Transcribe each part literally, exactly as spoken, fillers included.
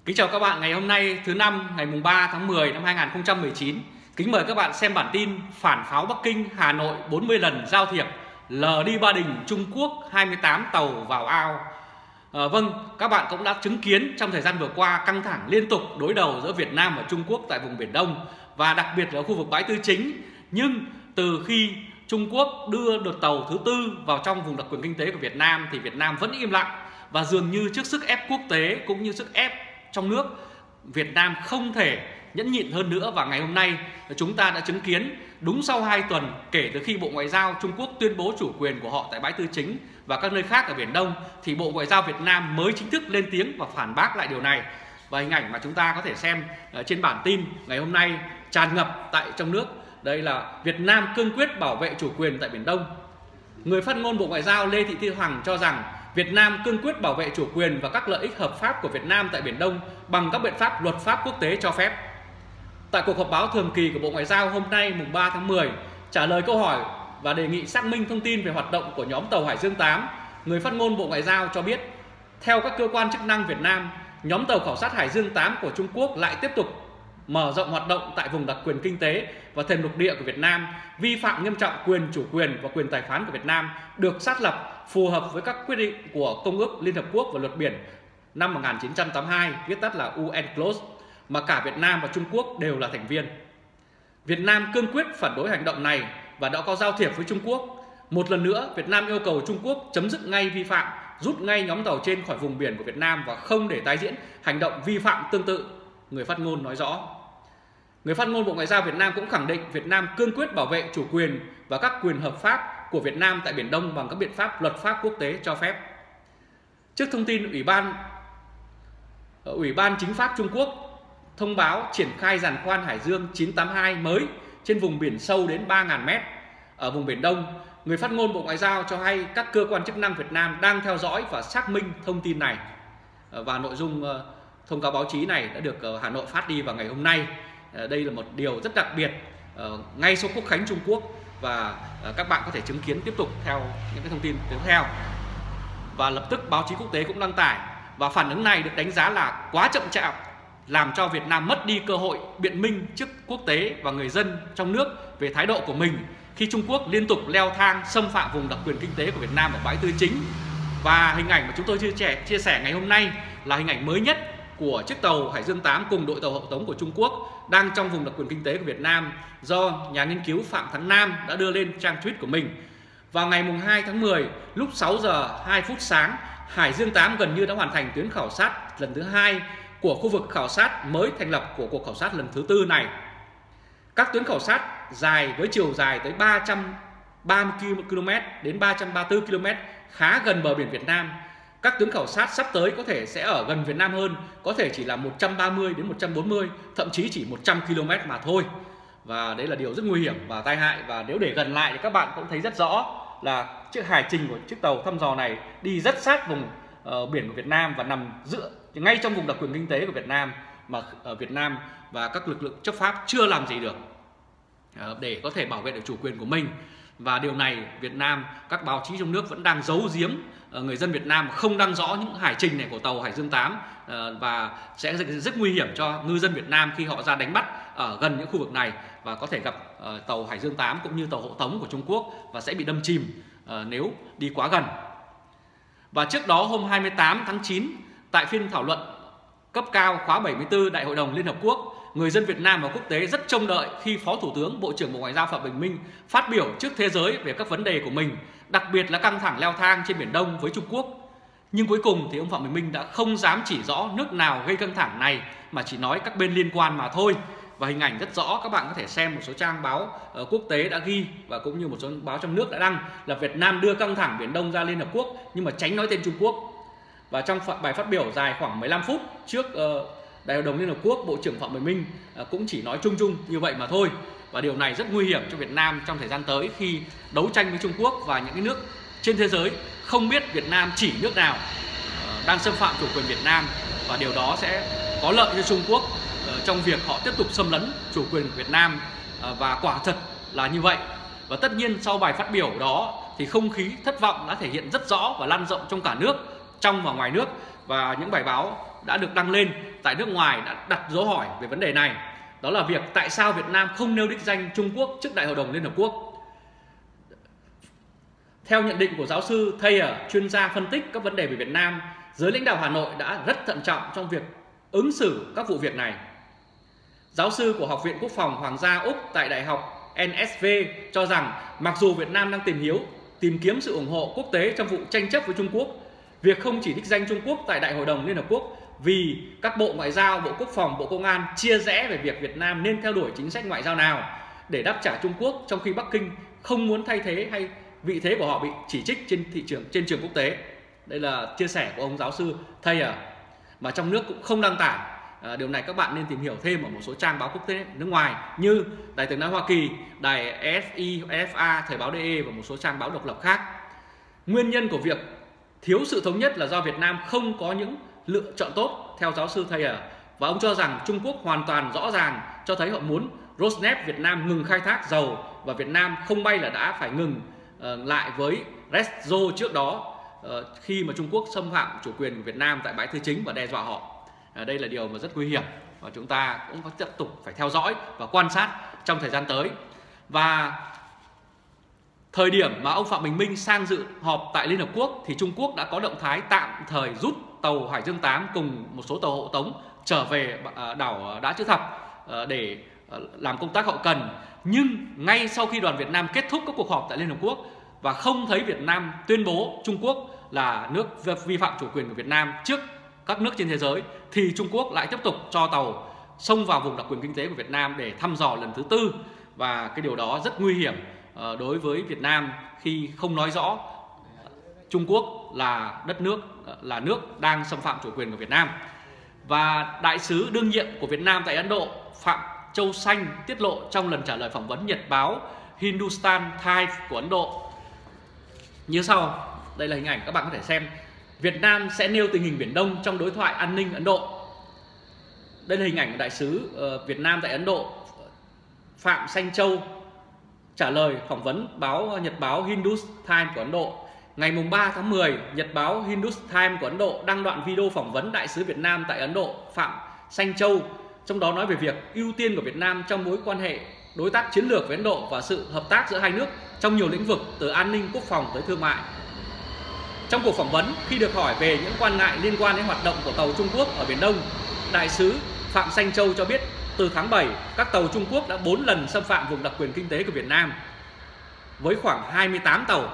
Kính chào các bạn ngày hôm nay thứ năm ngày mùng ba tháng mười năm hai nghìn không trăm mười chín. Kính mời các bạn xem bản tin phản pháo Bắc Kinh, Hà Nội bốn mươi lần giao thiệp, lờ đi Ba Đình, Trung Quốc hai mươi tám tàu vào ao. À, vâng, các bạn cũng đã chứng kiến trong thời gian vừa qua căng thẳng liên tục đối đầu giữa Việt Nam và Trung Quốc tại vùng Biển Đông và đặc biệt là khu vực bãi Tư Chính. Nhưng từ khi Trung Quốc đưa đợt tàu thứ tư vào trong vùng đặc quyền kinh tế của Việt Nam thì Việt Nam vẫn im lặng, và dường như trước sức ép quốc tế cũng như sức ép trong nước, Việt Nam không thể nhẫn nhịn hơn nữa. Và ngày hôm nay chúng ta đã chứng kiến đúng sau hai tuần kể từ khi Bộ Ngoại giao Trung Quốc tuyên bố chủ quyền của họ tại bãi Tư Chính và các nơi khác ở Biển Đông thì Bộ Ngoại giao Việt Nam mới chính thức lên tiếng và phản bác lại điều này. Và hình ảnh mà chúng ta có thể xem trên bản tin ngày hôm nay tràn ngập tại trong nước, đây là Việt Nam cương quyết bảo vệ chủ quyền tại Biển Đông. Người phát ngôn Bộ Ngoại giao Lê Thị Thu Hằng cho rằng Việt Nam cương quyết bảo vệ chủ quyền và các lợi ích hợp pháp của Việt Nam tại Biển Đông bằng các biện pháp luật pháp quốc tế cho phép. Tại cuộc họp báo thường kỳ của Bộ Ngoại giao hôm nay mùng ba tháng mười, trả lời câu hỏi và đề nghị xác minh thông tin về hoạt động của nhóm tàu Hải Dương tám, người phát ngôn Bộ Ngoại giao cho biết, theo các cơ quan chức năng Việt Nam, nhóm tàu khảo sát Hải Dương tám của Trung Quốc lại tiếp tục mở rộng hoạt động tại vùng đặc quyền kinh tế và thềm lục địa của Việt Nam, vi phạm nghiêm trọng quyền chủ quyền và quyền tài phán của Việt Nam, được xác lập phù hợp với các quyết định của Công ước Liên Hợp Quốc và Luật Biển năm một nghìn chín trăm tám mươi hai, viết tắt là u en cờ lốt, mà cả Việt Nam và Trung Quốc đều là thành viên. Việt Nam cương quyết phản đối hành động này và đã có giao thiệp với Trung Quốc. Một lần nữa, Việt Nam yêu cầu Trung Quốc chấm dứt ngay vi phạm, rút ngay nhóm tàu trên khỏi vùng biển của Việt Nam và không để tái diễn hành động vi phạm tương tự, người phát ngôn nói rõ. Người phát ngôn Bộ Ngoại giao Việt Nam cũng khẳng định Việt Nam cương quyết bảo vệ chủ quyền và các quyền hợp pháp của Việt Nam tại Biển Đông bằng các biện pháp luật pháp quốc tế cho phép. Trước thông tin Ủy ban Ủy ban Chính pháp Trung Quốc thông báo triển khai giàn khoan Hải Dương chín tám hai mới trên vùng biển sâu đến ba nghìn mét ở vùng Biển Đông, người phát ngôn Bộ Ngoại giao cho hay các cơ quan chức năng Việt Nam đang theo dõi và xác minh thông tin này. Và nội dung thông cáo báo chí này đã được Hà Nội phát đi vào ngày hôm nay. Đây là một điều rất đặc biệt ngay sau Quốc khánh Trung Quốc, và các bạn có thể chứng kiến tiếp tục theo những cái thông tin tiếp theo. Và lập tức báo chí quốc tế cũng đăng tải, và phản ứng này được đánh giá là quá chậm chạp, làm cho Việt Nam mất đi cơ hội biện minh trước quốc tế và người dân trong nước về thái độ của mình khi Trung Quốc liên tục leo thang xâm phạm vùng đặc quyền kinh tế của Việt Nam ở bãi Tư Chính. Và hình ảnh mà chúng tôi chia, chia sẻ ngày hôm nay là hình ảnh mới nhất của chiếc tàu Hải Dương tám cùng đội tàu hậu tống của Trung Quốc đang trong vùng đặc quyền kinh tế của Việt Nam do nhà nghiên cứu Phạm Thắng Nam đã đưa lên trang tweet của mình. Vào ngày hai tháng mười, lúc sáu giờ hai phút sáng, Hải Dương tám gần như đã hoàn thành tuyến khảo sát lần thứ hai của khu vực khảo sát mới thành lập của cuộc khảo sát lần thứ tư này. Các tuyến khảo sát dài với chiều dài tới ba trăm ba mươi ki lô mét đến ba trăm ba mươi tư ki lô mét khá gần bờ biển Việt Nam. Các tuyến khảo sát sắp tới có thể sẽ ở gần Việt Nam hơn, có thể chỉ là một trăm ba mươi đến một trăm bốn mươi, thậm chí chỉ một trăm ki lô mét mà thôi. Và đấy là điều rất nguy hiểm và tai hại, và nếu để gần lại thì các bạn cũng thấy rất rõ là chiếc hải trình của chiếc tàu thăm dò này đi rất sát vùng uh, biển của Việt Nam và nằm giữa ngay trong vùng đặc quyền kinh tế của Việt Nam, mà ở Việt Nam và các lực lượng chấp pháp chưa làm gì được uh, để có thể bảo vệ được chủ quyền của mình. Và điều này Việt Nam, các báo chí trong nước vẫn đang giấu giếm người dân Việt Nam, không đăng rõ những hải trình này của tàu Hải Dương tám, và sẽ rất nguy hiểm cho ngư dân Việt Nam khi họ ra đánh bắt ở gần những khu vực này và có thể gặp tàu Hải Dương tám cũng như tàu hộ tống của Trung Quốc và sẽ bị đâm chìm nếu đi quá gần. Và trước đó hôm hai mươi tám tháng chín, tại phiên thảo luận cấp cao khóa bảy mươi tư Đại hội đồng Liên Hợp Quốc, người dân Việt Nam và quốc tế rất trông đợi khi Phó Thủ tướng Bộ trưởng Bộ Ngoại giao Phạm Bình Minh phát biểu trước thế giới về các vấn đề của mình, đặc biệt là căng thẳng leo thang trên Biển Đông với Trung Quốc. Nhưng cuối cùng thì ông Phạm Bình Minh đã không dám chỉ rõ nước nào gây căng thẳng này, mà chỉ nói các bên liên quan mà thôi. Và hình ảnh rất rõ, các bạn có thể xem một số trang báo uh, quốc tế đã ghi và cũng như một số báo trong nước đã đăng là Việt Nam đưa căng thẳng Biển Đông ra Liên Hợp Quốc nhưng mà tránh nói tên Trung Quốc. Và trong bài phát biểu dài khoảng mười lăm phút trước uh, Đại hội đồng Liên Hợp Quốc, Bộ trưởng Phạm Bình Minh uh, cũng chỉ nói chung chung như vậy mà thôi. Và điều này rất nguy hiểm cho Việt Nam trong thời gian tới khi đấu tranh với Trung Quốc và những cái nước trên thế giới không biết Việt Nam chỉ nước nào uh, đang xâm phạm chủ quyền Việt Nam, và điều đó sẽ có lợi cho Trung Quốc uh, trong việc họ tiếp tục xâm lấn chủ quyền của Việt Nam, uh, và quả thật là như vậy. Và tất nhiên sau bài phát biểu đó thì không khí thất vọng đã thể hiện rất rõ và lan rộng trong cả nước, trong và ngoài nước, và những bài báo đã được đăng lên tại nước ngoài đã đặt dấu hỏi về vấn đề này. Đó là việc tại sao Việt Nam không nêu đích danh Trung Quốc trước Đại hội đồng Liên Hợp Quốc. Theo nhận định của giáo sư Thayer, chuyên gia phân tích các vấn đề về Việt Nam, giới lãnh đạo Hà Nội đã rất thận trọng trong việc ứng xử các vụ việc này. Giáo sư của Học viện Quốc phòng Hoàng gia Úc tại Đại học en ét vê cho rằng mặc dù Việt Nam đang tìm hiếu, tìm kiếm sự ủng hộ quốc tế trong vụ tranh chấp với Trung Quốc, việc không chỉ đích danh Trung Quốc tại Đại hội đồng Liên Hợp Quốc vì các bộ ngoại giao, Bộ Quốc phòng, Bộ Công an chia rẽ về việc Việt Nam nên theo đuổi chính sách ngoại giao nào để đáp trả Trung Quốc, trong khi Bắc Kinh không muốn thay thế hay vị thế của họ bị chỉ trích trên thị trường trên trường quốc tế. Đây là chia sẻ của ông giáo sư Thayer mà trong nước cũng không đăng tải. À, điều này các bạn nên tìm hiểu thêm ở một số trang báo quốc tế nước ngoài như Đài Tiếng nói Hoa Kỳ, Đài e ép i, e ép a, Thời báo đê e và một số trang báo độc lập khác. Nguyên nhân của việc thiếu sự thống nhất là do Việt Nam không có những lựa chọn tốt theo giáo sư Thayer, và ông cho rằng Trung Quốc hoàn toàn rõ ràng cho thấy họ muốn Rosneft Việt Nam ngừng khai thác dầu và Việt Nam không may là đã phải ngừng uh, lại với Resco trước đó uh, khi mà Trung Quốc xâm phạm chủ quyền của Việt Nam tại bãi Tư Chính và đe dọa họ. Uh, đây là điều mà rất nguy hiểm và chúng ta cũng phải tiếp tục phải theo dõi và quan sát trong thời gian tới. Và thời điểm mà ông Phạm Bình Minh sang dự họp tại Liên Hợp Quốc thì Trung Quốc đã có động thái tạm thời rút tàu Hải Dương tám cùng một số tàu hộ tống trở về đảo Đá Chữ Thập để làm công tác hậu cần. Nhưng ngay sau khi đoàn Việt Nam kết thúc các cuộc họp tại Liên Hợp Quốc và không thấy Việt Nam tuyên bố Trung Quốc là nước vi phạm chủ quyền của Việt Nam trước các nước trên thế giới, thì Trung Quốc lại tiếp tục cho tàu xông vào vùng đặc quyền kinh tế của Việt Nam để thăm dò lần thứ tư. Và cái điều đó rất nguy hiểm đối với Việt Nam khi không nói rõ Trung Quốc là đất nước là nước đang xâm phạm chủ quyền của Việt Nam. Và đại sứ đương nhiệm của Việt Nam tại Ấn Độ Phạm Châu Xanh tiết lộ trong lần trả lời phỏng vấn nhật báo Hindustan Times của Ấn Độ như sau. Đây là hình ảnh các bạn có thể xem. Việt Nam sẽ nêu tình hình Biển Đông trong đối thoại an ninh Ấn Độ. Đây là hình ảnh của đại sứ Việt Nam tại Ấn Độ Phạm Xanh Châu trả lời phỏng vấn báo nhật báo Hindus Times của Ấn Độ. Ngày ba tháng mười, nhật báo Hindus Times của Ấn Độ đăng đoạn video phỏng vấn đại sứ Việt Nam tại Ấn Độ Phạm Xanh Châu, trong đó nói về việc ưu tiên của Việt Nam trong mối quan hệ đối tác chiến lược với Ấn Độ và sự hợp tác giữa hai nước trong nhiều lĩnh vực từ an ninh, quốc phòng tới thương mại. Trong cuộc phỏng vấn, khi được hỏi về những quan ngại liên quan đến hoạt động của tàu Trung Quốc ở Biển Đông, đại sứ Phạm Xanh Châu cho biết từ tháng bảy, các tàu Trung Quốc đã bốn lần xâm phạm vùng đặc quyền kinh tế của Việt Nam với khoảng hai mươi tám tàu.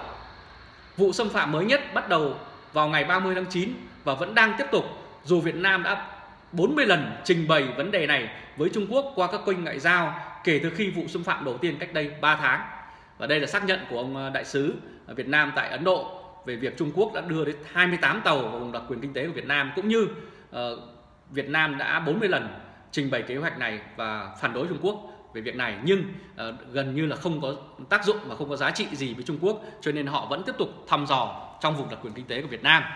Vụ xâm phạm mới nhất bắt đầu vào ngày ba mươi tháng chín và vẫn đang tiếp tục, dù Việt Nam đã bốn mươi lần trình bày vấn đề này với Trung Quốc qua các kênh ngoại giao kể từ khi vụ xâm phạm đầu tiên cách đây ba tháng. Và đây là xác nhận của ông đại sứ Việt Nam tại Ấn Độ về việc Trung Quốc đã đưa đến hai mươi tám tàu vào vùng đặc quyền kinh tế của Việt Nam, cũng như uh, Việt Nam đã bốn mươi lần trình bày kế hoạch này và phản đối Trung Quốc về việc này, nhưng uh, gần như là không có tác dụng và không có giá trị gì với Trung Quốc, cho nên họ vẫn tiếp tục thăm dò trong vùng đặc quyền kinh tế của Việt Nam.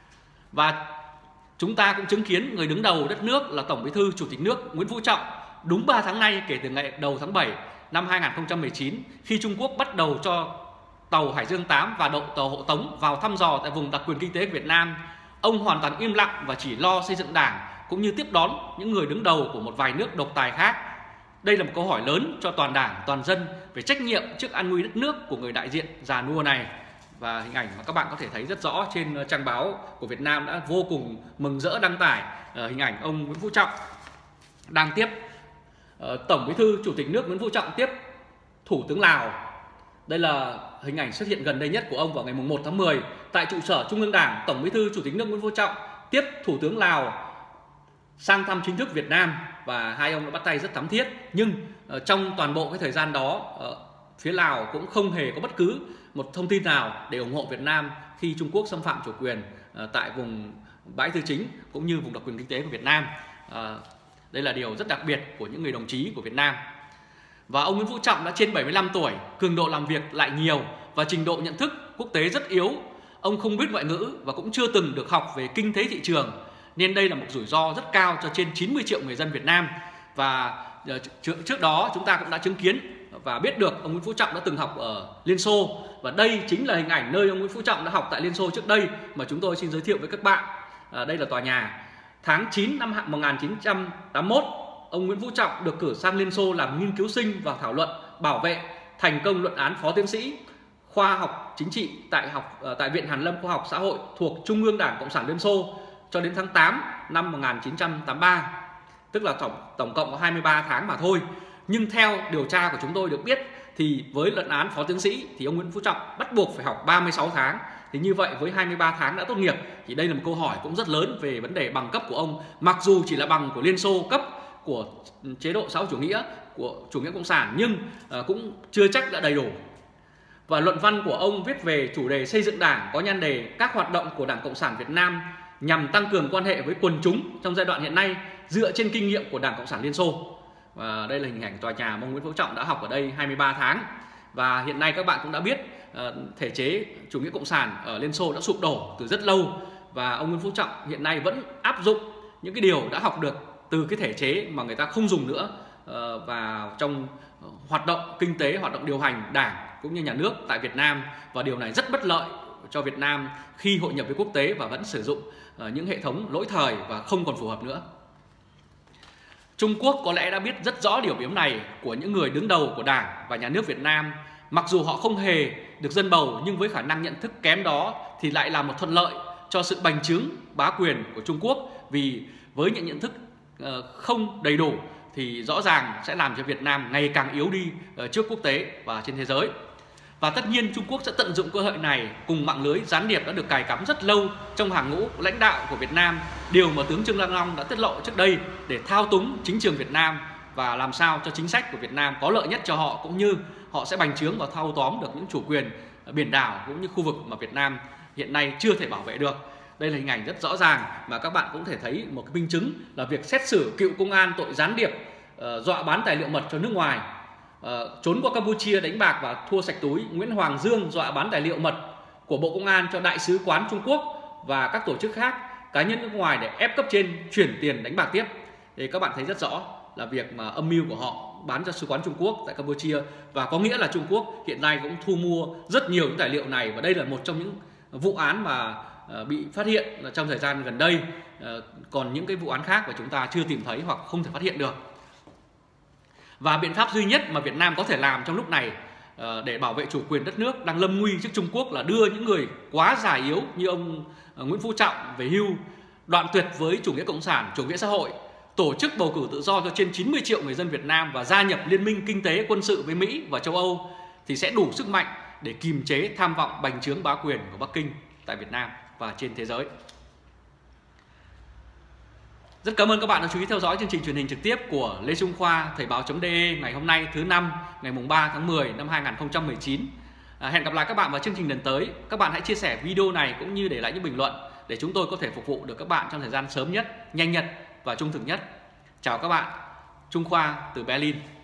Và chúng ta cũng chứng kiến người đứng đầu đất nước là Tổng Bí thư Chủ tịch nước Nguyễn Phú Trọng đúng ba tháng nay kể từ ngày đầu tháng bảy năm hai nghìn không trăm mười chín, khi Trung Quốc bắt đầu cho tàu Hải Dương tám và đậu tàu hộ tống vào thăm dò tại vùng đặc quyền kinh tế của Việt Nam. Ông hoàn toàn im lặng và chỉ lo xây dựng đảng cũng như tiếp đón những người đứng đầu của một vài nước độc tài khác. Đây là một câu hỏi lớn cho toàn đảng, toàn dân về trách nhiệm trước an nguy đất nước của người đại diện già nua này. Và hình ảnh mà các bạn có thể thấy rất rõ trên trang báo của Việt Nam đã vô cùng mừng rỡ đăng tải uh, hình ảnh ông Nguyễn Phú Trọng đang tiếp uh, Tổng Bí thư Chủ tịch nước Nguyễn Phú Trọng tiếp Thủ tướng Lào. Đây là hình ảnh xuất hiện gần đây nhất của ông vào ngày một tháng mười tại trụ sở Trung ương Đảng. Tổng Bí thư Chủ tịch nước Nguyễn Phú Trọng tiếp Thủ tướng Lào sang thăm chính thức Việt Nam và hai ông đã bắt tay rất thắm thiết. Nhưng uh, trong toàn bộ cái thời gian đó, uh, phía Lào cũng không hề có bất cứ một thông tin nào để ủng hộ Việt Nam khi Trung Quốc xâm phạm chủ quyền uh, tại vùng bãi Tư Chính cũng như vùng đặc quyền kinh tế của Việt Nam. Uh, đây là điều rất đặc biệt của những người đồng chí của Việt Nam. Và ông Nguyễn Phú Trọng đã trên bảy mươi lăm tuổi, cường độ làm việc lại nhiều và trình độ nhận thức quốc tế rất yếu. Ông không biết ngoại ngữ và cũng chưa từng được học về kinh tế thị trường, nên đây là một rủi ro rất cao cho trên chín mươi triệu người dân Việt Nam. Và trước đó chúng ta cũng đã chứng kiến và biết được ông Nguyễn Phú Trọng đã từng học ở Liên Xô, và đây chính là hình ảnh nơi ông Nguyễn Phú Trọng đã học tại Liên Xô trước đây mà chúng tôi xin giới thiệu với các bạn. À, đây là tòa nhà Tháng chín năm một nghìn chín trăm tám mươi mốt, ông Nguyễn Phú Trọng được cử sang Liên Xô làm nghiên cứu sinh và thảo luận bảo vệ thành công luận án phó tiến sĩ khoa học chính trị tại học tại Viện Hàn Lâm Khoa học Xã hội thuộc Trung ương Đảng Cộng sản Liên Xô cho đến tháng tám năm một nghìn chín trăm tám mươi ba, tức là tổng tổng cộng có hai mươi ba tháng mà thôi. Nhưng theo điều tra của chúng tôi được biết thì với luận án phó tiến sĩ thì ông Nguyễn Phú Trọng bắt buộc phải học ba mươi sáu tháng. Thì như vậy với hai mươi ba tháng đã tốt nghiệp thì đây là một câu hỏi cũng rất lớn về vấn đề bằng cấp của ông, mặc dù chỉ là bằng của Liên Xô cấp của chế độ xã hội chủ nghĩa, của chủ nghĩa cộng sản, nhưng cũng chưa chắc đã đầy đủ. Và luận văn của ông viết về chủ đề xây dựng Đảng có nhan đề các hoạt động của Đảng Cộng sản Việt Nam nhằm tăng cường quan hệ với quần chúng trong giai đoạn hiện nay dựa trên kinh nghiệm của Đảng Cộng sản Liên Xô. Và đây là hình ảnh tòa nhà mà ông Nguyễn Phú Trọng đã học ở đây hai mươi ba tháng. Và hiện nay các bạn cũng đã biết thể chế chủ nghĩa cộng sản ở Liên Xô đã sụp đổ từ rất lâu, và ông Nguyễn Phú Trọng hiện nay vẫn áp dụng những cái điều đã học được từ cái thể chế mà người ta không dùng nữa vào trong hoạt động kinh tế, hoạt động điều hành Đảng cũng như nhà nước tại Việt Nam. Và điều này rất bất lợi cho Việt Nam khi hội nhập với quốc tế và vẫn sử dụng những hệ thống lỗi thời và không còn phù hợp nữa. Trung Quốc có lẽ đã biết rất rõ điều biếm này của những người đứng đầu của Đảng và nhà nước Việt Nam. Mặc dù họ không hề được dân bầu, nhưng với khả năng nhận thức kém đó thì lại là một thuận lợi cho sự bành trướng bá quyền của Trung Quốc. Vì với những nhận thức không đầy đủ thì rõ ràng sẽ làm cho Việt Nam ngày càng yếu đi trước quốc tế và trên thế giới. Và tất nhiên Trung Quốc sẽ tận dụng cơ hội này cùng mạng lưới gián điệp đã được cài cắm rất lâu trong hàng ngũ lãnh đạo của Việt Nam, điều mà tướng Trương Đăng Long đã tiết lộ trước đây, để thao túng chính trường Việt Nam và làm sao cho chính sách của Việt Nam có lợi nhất cho họ, cũng như họ sẽ bành trướng và thâu tóm được những chủ quyền biển đảo cũng như khu vực mà Việt Nam hiện nay chưa thể bảo vệ được. Đây là hình ảnh rất rõ ràng mà các bạn cũng thể thấy một cái minh chứng là việc xét xử cựu công an tội gián điệp, uh, dọa bán tài liệu mật cho nước ngoài, uh, trốn qua Campuchia đánh bạc và thua sạch túi. Nguyễn Hoàng Dương dọa bán tài liệu mật của Bộ Công an cho Đại sứ quán Trung Quốc và các tổ chức khác, cá nhân nước ngoài để ép cấp trên chuyển tiền đánh bạc tiếp. Thì các bạn thấy rất rõ là việc mà âm mưu của họ bán cho sứ quán Trung Quốc tại Campuchia, và có nghĩa là Trung Quốc hiện nay cũng thu mua rất nhiều những tài liệu này, và đây là một trong những vụ án mà bị phát hiện trong thời gian gần đây. Còn những cái vụ án khác mà chúng ta chưa tìm thấy hoặc không thể phát hiện được. Và biện pháp duy nhất mà Việt Nam có thể làm trong lúc này để bảo vệ chủ quyền đất nước đang lâm nguy trước Trung Quốc là đưa những người quá già yếu như ông Nguyễn Phú Trọng về hưu, đoạn tuyệt với chủ nghĩa cộng sản, chủ nghĩa xã hội, tổ chức bầu cử tự do cho trên chín mươi triệu người dân Việt Nam và gia nhập liên minh kinh tế quân sự với Mỹ và châu Âu, thì sẽ đủ sức mạnh để kìm chế tham vọng bành trướng bá quyền của Bắc Kinh tại Việt Nam và trên thế giới. Rất cảm ơn các bạn đã chú ý theo dõi chương trình truyền hình trực tiếp của Lê Trung Khoa Thời báo.de ngày hôm nay thứ năm ngày mùng ba tháng mười năm hai nghìn không trăm mười chín. À, hẹn gặp lại các bạn vào chương trình lần tới. Các bạn hãy chia sẻ video này cũng như để lại những bình luận để chúng tôi có thể phục vụ được các bạn trong thời gian sớm nhất, nhanh nhất và trung thực nhất. Chào các bạn, Trung Khoa từ Berlin.